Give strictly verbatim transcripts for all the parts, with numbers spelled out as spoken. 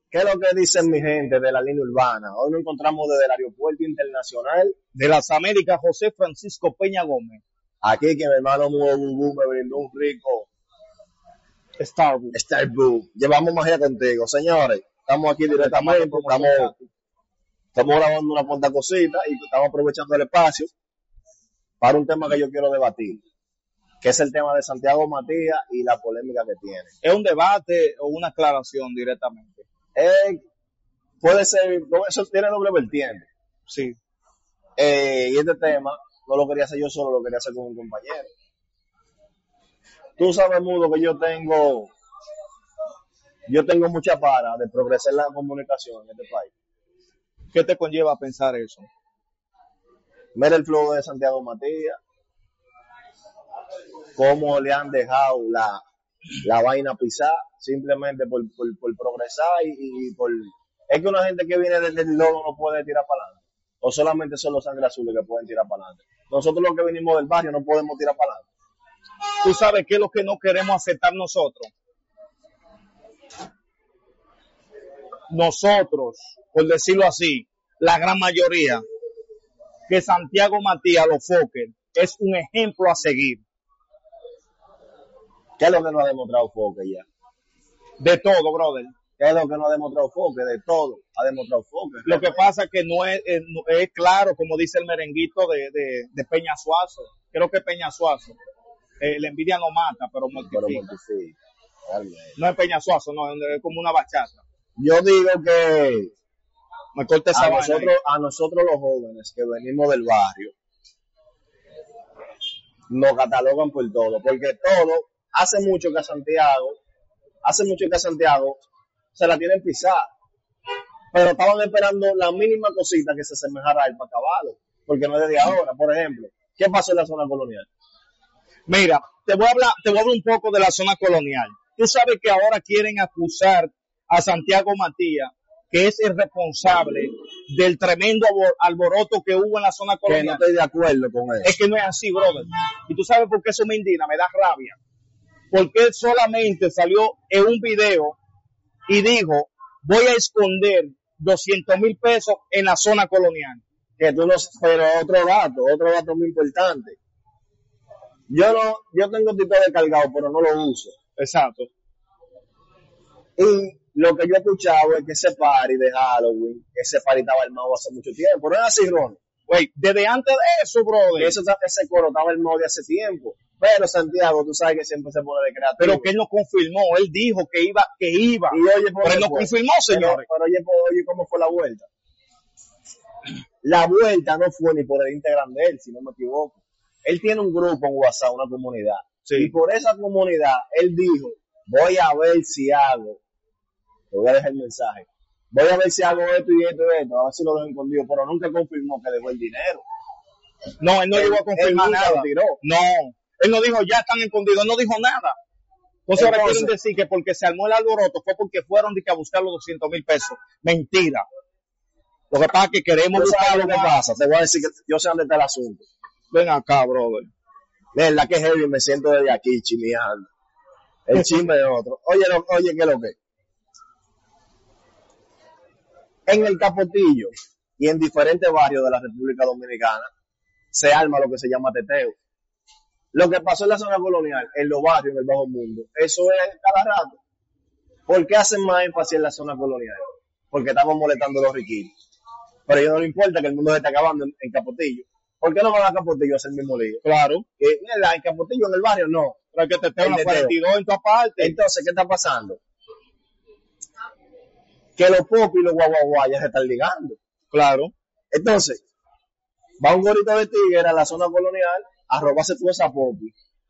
¿Qué es lo que dicen mi gente de la línea urbana? Hoy nos encontramos desde el Aeropuerto Internacional de las Américas, José Francisco Peña Gómez. Aquí que mi hermano Mugo Bubu me brindó un rico Starbucks. Starbucks. Llevamos magia contigo, señores. Estamos aquí directamente, estamos, estamos grabando una cuanta cosita y estamos aprovechando el espacio para un tema que yo quiero debatir, que es el tema de Santiago Matías y la polémica que tiene. ¿Es un debate o una aclaración directamente? Eh, puede ser, eso tiene doble vertiente. Sí. Eh, y este tema no lo quería hacer yo solo, lo quería hacer con un compañero. Tú sabes, Mudo, que yo tengo, yo tengo mucha para de progresar la comunicación en este país. ¿Qué te conlleva a pensar eso? Mira el flow de Santiago Matías, cómo le han dejado la, la vaina pisar simplemente por, por, por progresar y, y por... Es que una gente que viene desde el lodo no puede tirar para adelante. O solamente son los sangre azules que pueden tirar para adelante. Nosotros los que venimos del barrio no podemos tirar para adelante. ¿Tú sabes qué es lo que no queremos aceptar nosotros? Nosotros, por decirlo así, la gran mayoría, que Santiago Matías, los Fokker, es un ejemplo a seguir. ¿Qué es lo que nos ha demostrado Fokker ya? De todo, brother. ¿Qué es lo que no ha demostrado Fokker? De todo ha demostrado Fokker. Lo que pasa es que no es, es, es claro, como dice el merenguito de, de, de Peña Suazo. Creo que Peña Suazo. Eh, la envidia no mata, pero mortifica. No es Peña Suazo, no, es como una bachata. Yo digo que me corta esa a, nosotros, a nosotros los jóvenes que venimos del barrio nos catalogan por todo, porque todo, hace mucho que a Santiago, hace mucho que a Santiago se la tienen pisada, pero estaban esperando la mínima cosita que se asemejara a él para acabarlo, porque no es desde ahora. Por ejemplo, ¿qué pasó en la zona colonial? Mira, te voy a hablar, te voy a hablar un poco de la zona colonial. Tú sabes que ahora quieren acusar a Santiago Matías, que es el responsable del tremendo alboroto que hubo en la zona colonial. Que no estoy de acuerdo con eso. Es que no es así, brother. Y tú sabes por qué eso me indigna, me da rabia. Porque él solamente salió en un video y dijo, voy a esconder doscientos mil pesos en la zona colonial. Que tú no, pero otro dato, otro dato muy importante. Yo no, yo tengo tipo de cargado, pero no lo uso. Exacto. Y lo que yo he escuchado es que ese party de Halloween, ese party estaba armado hace mucho tiempo. No es así, Ron. Güey, desde antes de eso, brother. Eso, ese coro estaba armado de hace tiempo. Pero Santiago, tú sabes que siempre se pone de creativo. Pero que él no confirmó, él dijo que iba, que iba. Y oye, pero él no fue? confirmó, señores. Pero, pero oye, oye, ¿cómo fue la vuelta? La vuelta no fue ni por el Instagram de él, si no me equivoco. Él tiene un grupo en WhatsApp, una comunidad. Sí. Y por esa comunidad, él dijo, voy a ver si hago, te voy a dejar el mensaje, voy a ver si hago esto y esto y esto, a ver si lo dejo escondido, pero nunca confirmó que dejó el dinero. No, él no llegó a confirmar nada. Lo tiró. No, él no dijo, ya están escondidos, él no dijo nada. Entonces, ahora quieren decir que porque se armó el alboroto fue porque fueron de que a buscar los doscientos mil pesos. Mentira. Lo que pasa es que queremos buscar lo que pasa. Te voy a decir que yo sé dónde está el asunto. Ven acá, brother. Verdad que heavy, me siento desde aquí chimeando. El chisme de otro. Oye, no, oye, ¿qué es lo que? En el Capotillo y en diferentes barrios de la República Dominicana se arma lo que se llama teteo. Lo que pasó en la zona colonial, en los barrios, en el bajo mundo, eso es cada rato. ¿Por qué hacen más énfasis en la zona colonial? Porque estamos molestando a los riquitos. Pero a ellos no les importa que el mundo se esté acabando en, en Capotillo. ¿Por qué no van a Capotillo a hacer el mismo lío? Claro. Eh, en Capotillo, en el barrio, no. Pero que te tengo una cuarenta y dos en tu parte. Entonces, ¿qué está pasando? Que los pop y los guaguaguas ya se están ligando. Claro. Entonces, va un gorito de tigre a la zona colonial a robarse toda esa popi.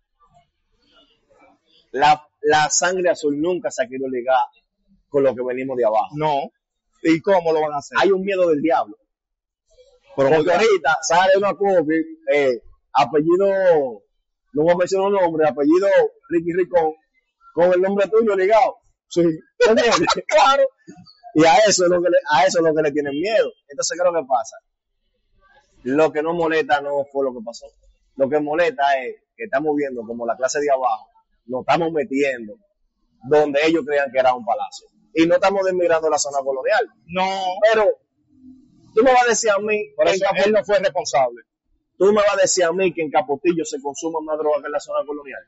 La, la sangre azul nunca se ha querido ligar con lo que venimos de abajo. No. ¿Y cómo lo van a hacer? Hay un miedo del diablo. Pero porque ahorita sale una copia, eh, apellido, no voy a mencionar un nombre, apellido Ricky Ricón, con el nombre tuyo ligado. Sí. Claro. Y a eso es lo que le, a eso es lo que le tienen miedo. Entonces, ¿qué es lo que pasa? Lo que no molesta no fue lo que pasó. Lo que molesta es que estamos viendo como la clase de abajo nos estamos metiendo donde ellos creían que era un palacio. y no estamos desmigrando la zona colonial. No, Pero tú me vas a decir a mí, por que en eso él Capotillo, no fue responsable. tú me vas a decir a mí que en Capotillo se consume más droga que en la zona colonial.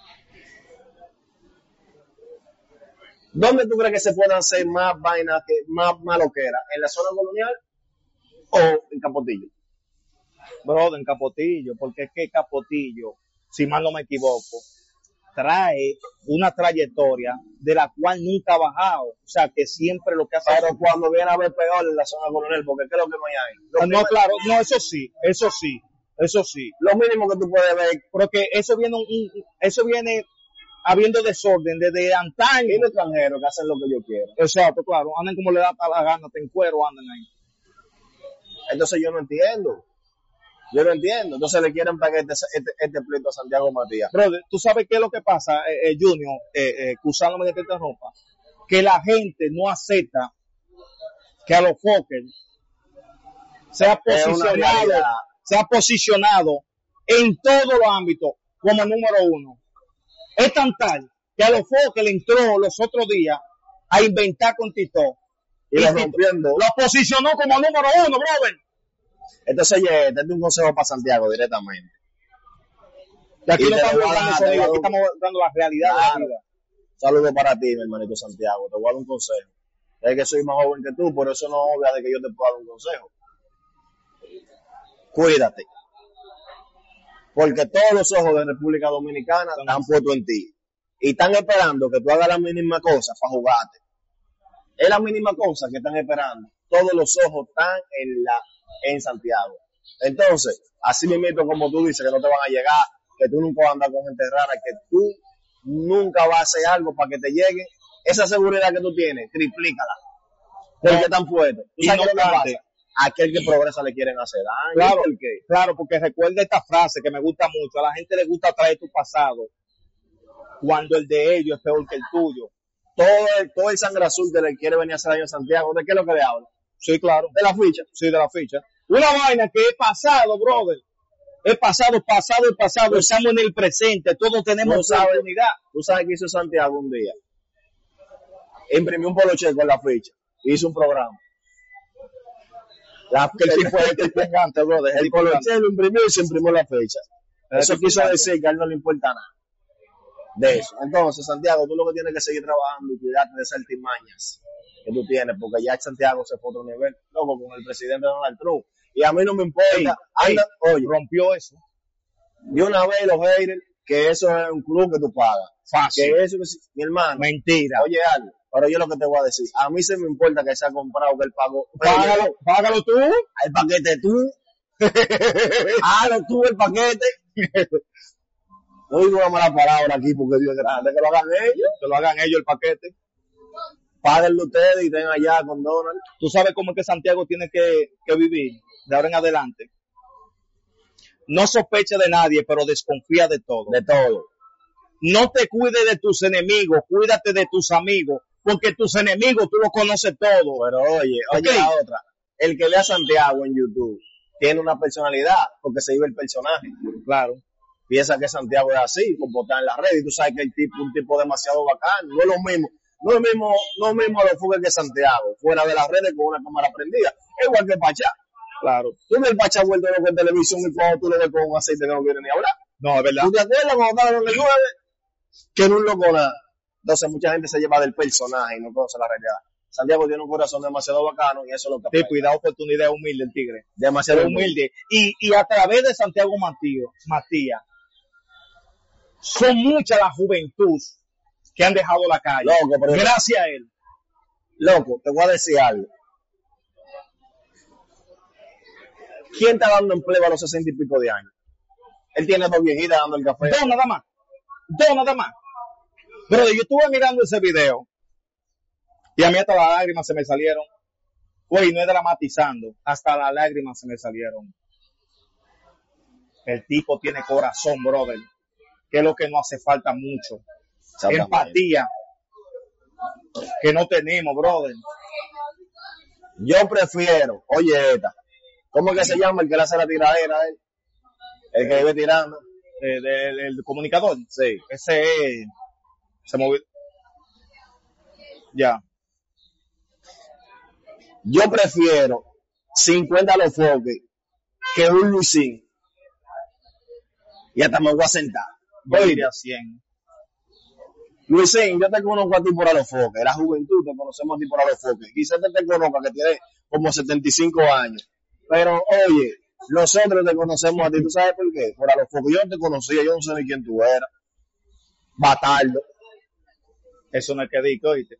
¿Dónde tú crees que se puedan hacer más vainas, que, más maloqueras? ¿En la zona colonial o en Capotillo? Brother, en Capotillo, porque es que Capotillo, si mal no me equivoco, trae una trayectoria de la cual nunca ha bajado. O sea, que siempre lo que hace... Pero cuando viene a ver peor en la zona colonial, porque ¿qué es lo que no hay ahí? Lo, No, primero- claro, no, eso sí, eso sí, eso sí. lo mínimo que tú puedes ver, Porque eso viene, un, un- eso viene habiendo desorden desde antaño. y los extranjeros que hacen lo que yo quiero. Exacto, claro, andan como le da la gana, te encuero, andan ahí. Entonces yo no entiendo. Yo no entiendo. Entonces le quieren pagar este, este, este pleito a Santiago Matías. Brother, ¿tú sabes qué es lo que pasa, eh, eh, Junior, eh, eh, usándome de que te interrumpa? Que la gente no acepta que a los Fokker sea Es una posicionado, realidad. sea posicionado en todos los ámbitos como número uno. Es tan tal que a los Fokker le entró los otros días a inventar con Tito. Y Y lo Tito rompiendo. lo posicionó como número uno, brother. Entonces, oye, este es un consejo para Santiago directamente. Y aquí Y no te lo estamos voy a dando dar, sonido, te voy a aquí dar- estamos dando la realidad Claro. de la vida. Saludos para ti, mi hermanito Santiago. Te voy a dar un consejo. Es que soy más joven que tú, por eso no obvia de que yo te pueda dar un consejo. Cuídate. Porque todos los ojos de República Dominicana están puestos en ti. Y están esperando que tú hagas la mínima cosa para jugarte. Es la mínima cosa que están esperando. Todos los ojos están en la en Santiago. Entonces, así mismo como tú dices que no te van a llegar, que tú nunca vas a andar con gente rara, que tú nunca vas a hacer algo para que te llegue, esa seguridad que tú tienes, triplícala. Porque No. están puestos. ¿Tú Y sabes no qué es lo que cante. pasa? A aquel que progresa le quieren hacer daño. Claro, ¿Por qué? claro, porque recuerda esta frase que me gusta mucho. A la gente le gusta traer tu pasado cuando el de ellos es peor que el tuyo. Todo el, todo el sangre azul que le quiere venir a hacer daño a Santiago, ¿de qué es lo que le habla? Sí, claro. De la ficha. Sí, de la ficha. Una vaina que es pasado, brother. Es pasado, pasado y pasado. Estamos en el presente. Todos tenemos No sabes. oportunidad. ¿Tú sabes qué hizo Santiago un día? Imprimió un poloche con la ficha. Hizo un programa. La, Que el tipo es el tipo gigante, brother. El el tipo gigante. poloche lo imprimió y se imprimió la fecha. Eso tipo quiso gigante. decir que a él no le importa nada de eso. Entonces, Santiago, tú lo que tienes que seguir trabajando y cuidarte de esas altimañas que tú tienes, porque ya Santiago se fue a otro nivel, loco, con el presidente Donald Trump. Y a mí no me importa. Ey, Anda, oye, Rompió eso. de una vez los haters, que eso es un club que tú pagas. Fácil. Que eso, que si- mi hermano, Mentira. oye algo, pero yo lo que te voy a decir, a mí se me importa que se ha comprado, que él pagó. Págalo, págalo tú. El paquete tú. Hágalo tú el paquete. No digo una mala palabra aquí porque Dios es grande, que lo hagan ellos. Que lo hagan ellos el paquete. Páguenlo ustedes y estén allá con Donald. Tú sabes cómo es que Santiago tiene que, que vivir de ahora en adelante. No sospecha de nadie, pero desconfía de todo. De todo. No te cuides de tus enemigos, cuídate de tus amigos, porque tus enemigos tú los conoces todos. Pero oye, oye Ok. la otra. El que ve a Santiago en YouTube tiene una personalidad porque se vive el personaje. Claro. Piensa que Santiago es así, comportar en las redes, y tú sabes que el tipo un tipo demasiado bacán, no es lo mismo, no es lo mismo, no es lo mismo a los fugues que Santiago, fuera de las redes con una cámara prendida, es igual que el Pachá. Claro. Tú ves el Pachá vuelto loco en televisión y cuando tú lo ves con un aceite que no quiere ni hablar. No, es verdad. ¿Tú te acuerdas cuando estaban en el nueve? Que no es loco nada. Entonces mucha gente se lleva del personaje y no conoce la realidad. Santiago tiene un corazón demasiado bacano y eso es lo que Sí, afecta. pues, y da oportunidad humilde el tigre. Demasiado humilde. Humilde. Y, y a través de Santiago Matías, Matías, son muchas la juventud que han dejado la calle. Loco, pero Gracias a él. loco, te voy a decir algo. ¿Quién está dando empleo a los sesenta y pico de años? Él tiene dos viejitas dando el café. Dos nada más. Dos nada más. Pero yo estuve mirando ese video y a mí hasta las lágrimas se me salieron. Oye, no es dramatizando, hasta las lágrimas se me salieron. El tipo tiene corazón, brother, que es lo que nos hace falta mucho. Exactamente. Empatía, que no tenemos, brother. Yo prefiero, oye esta, ¿cómo es que se llama el que le hace la tiradera a él? El que vive tirando. Eh, del, del comunicador. Sí. Ese es- se movió. Ya. Yo prefiero cincuenta los foques que un Luisín. Y hasta me voy a sentar. Oye, a cien. Luisín, yo te conozco a ti por Alofoque. La juventud te conocemos a ti por Alofoque. Quizás te, te conozca que tiene como setenta y cinco años. Pero, oye, nosotros te conocemos a ti. ¿Tú sabes por qué? Por Alofoque. Yo no te conocía, yo no sé ni quién tú eras. Batardo. Eso no es que digo, oíste.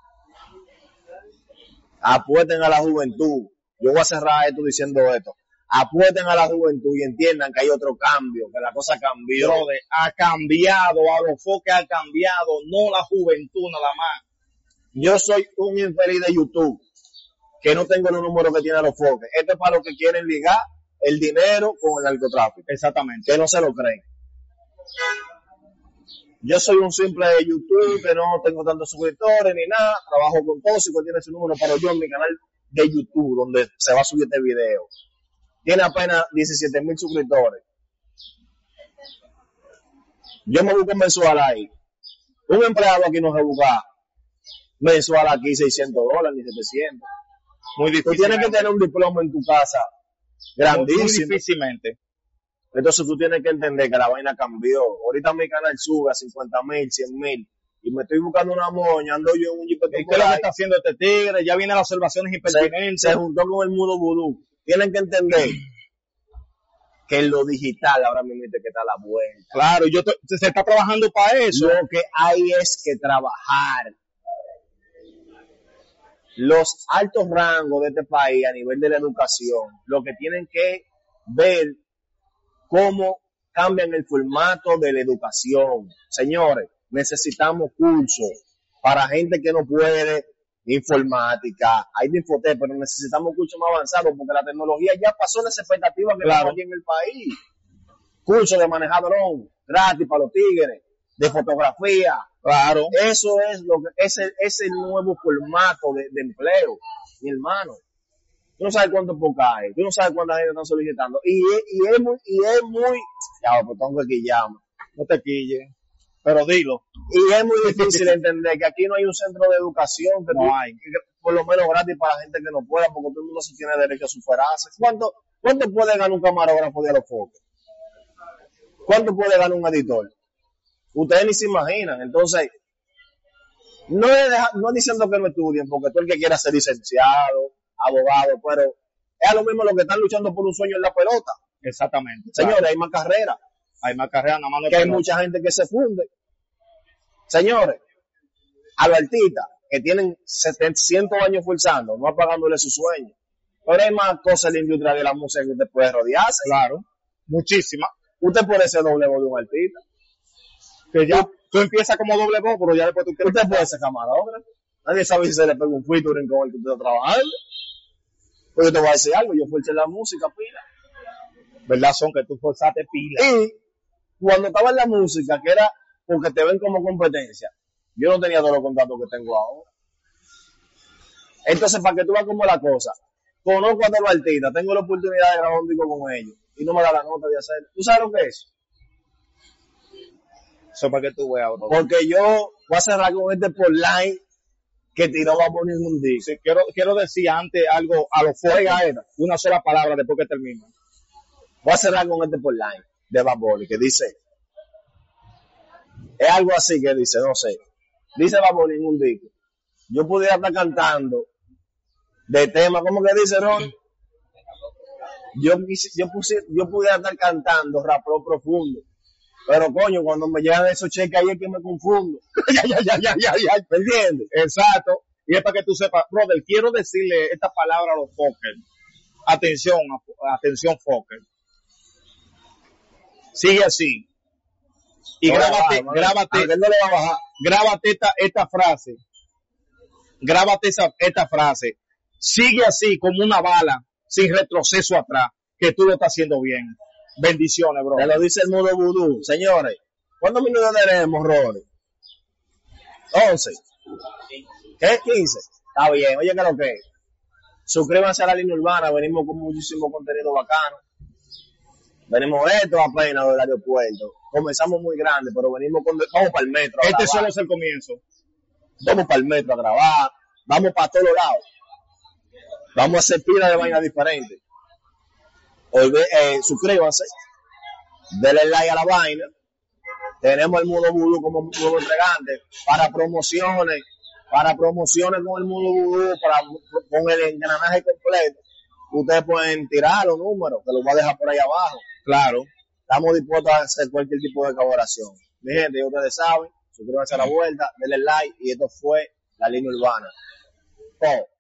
Apuesten a la juventud. Yo voy a cerrar esto diciendo esto. Apuesten a la juventud y entiendan que hay otro cambio, que la cosa cambió. Brother, ha cambiado, Alofoque ha cambiado, no la juventud nada más. Yo soy un infeliz de YouTube, que no tengo los números que tiene Alofoque. Esto es para los que quieren ligar el dinero con el narcotráfico. Exactamente. Que no se lo creen. Yo soy un simple de YouTube, que no tengo tantos suscriptores ni nada. Trabajo con Tóxico, tiene su número, pero yo en mi canal de YouTube, donde se va a subir este video, tiene apenas diecisiete mil suscriptores. Yo me busco mensual ahí. Un empleado aquí no se busca mensual aquí seiscientos dólares ni setecientos. Muy difícil. Tú tienes que tener un diploma en tu casa grandísimo. Muy difícilmente. Entonces tú tienes que entender que la vaina cambió. Ahorita mi canal sube a cincuenta mil, cien mil. Y me estoy buscando una moña, ando yo en un jeep. ¿Qué es lo que está haciendo este tigre? Ya vienen las observaciones impertinentes. Se, se juntó con el mundo vudú. Tienen que entender que en lo digital ahora mismo que está a la vuelta. Claro, yo te, se está trabajando para eso. Lo que hay es que trabajar. Los altos rangos de este país a nivel de la educación, lo que tienen que ver cómo cambian el formato de la educación. Señores, necesitamos cursos para gente que no puede informática, hay de infotec, pero necesitamos cursos más avanzados porque la tecnología ya pasó las expectativas que claro. tenemos aquí en el país. Cursos de manejar dron, gratis para los tigres, de fotografía. Claro. Eso es lo que ese es el nuevo formato de, de empleo, mi hermano. Tú no sabes cuánto poca hay, tú no sabes cuánta gente están solicitando. Y, y es muy, y es muy, ya, pues tengo que quillarme. No te quilles, pero dilo. Y es muy difícil entender que aquí no hay un centro de educación, que no tú, hay. Que, por lo menos gratis para la gente que no pueda, porque todo el mundo se tiene derecho a superarse. ¿Cuánto, cuánto puede ganar un camarógrafo de Alofoque? ¿Cuánto puede ganar un editor? Ustedes ni se imaginan. Entonces, no es, deja, no es diciendo que no estudien, porque tú el que quiera ser licenciado, abogado, pero es lo mismo lo que están luchando por un sueño en la pelota. Exactamente. Señores, claro. hay más carreras. Hay más carreras, nada más. Que hay mucha gente que se funde. Señores, a los artistas que tienen setecientos años forzando, no apagándole su sueño. Pero hay más cosas en la industria de la música que usted puede rodearse. Claro, muchísimas. Usted puede ser doble voz de un artista. Que ya tú empiezas como doble voz, pero ya después tú quieres. Usted puede ser camarógrafo. Nadie sabe si se le pega un featuring con el que usted está trabajando. Pues yo te voy a decir algo, yo forcé la música pila. ¿Verdad? Son que tú forzaste pila. Y cuando estaba en la música, que era porque te ven como competencia, yo no tenía todos los contactos que tengo ahora. Entonces, para que tú veas cómo es la cosa, conozco a todos los artistas, tengo la oportunidad de grabar un disco con ellos y no me da la nota de hacerlo. ¿Tú sabes lo que es? Eso para que tú veas, bro. Porque yo voy a cerrar con este por line que tiró va a poner un disco. Sí, quiero, quiero decir antes algo a lo fuerte, una sola palabra después que termine. Voy a cerrar con este por line de Bad Bunny que dice, es algo así que dice, no sé, dice Bad Bunny en un disco, yo pudiera estar cantando de tema, ¿cómo que dice Ron? Yo, yo, puse, yo pudiera estar cantando rap profundo, pero coño, cuando me llegan esos cheques ahí es que me confundo. ya, ya, ya, ya, ya, ya, ¿me entiendes? Exacto. Y es para que tú sepas, brother, quiero decirle esta palabra a los Fokker. Atención, atención, Fokker. Sigue así. Y no grábate, baja, grábate, no le va a bajar. Grábate esta, esta frase. Grábate esa, esta frase. Sigue así como una bala, sin retroceso atrás, que tú lo estás haciendo bien. Bendiciones, bro. Te lo dice el mundo vudú. Señores, ¿cuántos minutos tenemos, Rory? once. ¿Qué? quince. Está bien. Oye, ¿qué es lo que es? Suscríbanse a la línea urbana. Venimos con muchísimo contenido bacano. Venimos esto apenas del aeropuerto. Comenzamos muy grande, pero venimos con... Vamos para el metro. Este solo es el comienzo. Vamos para el metro a grabar. Vamos para todos lados. Vamos a hacer pila de vainas diferentes. Olve, eh, suscríbanse, denle like a la vaina. Tenemos el Mundo Vudú como nuevo entregante para promociones, para promociones con el Mundo Vudú, para, con el engranaje completo. Ustedes pueden tirar los números, que los voy a dejar por ahí abajo. Claro. Estamos dispuestos a hacer cualquier tipo de colaboración. Mi gente, ya ustedes saben, suscríbanse a la vuelta, denle like y esto fue La Línea Urbana. Oh.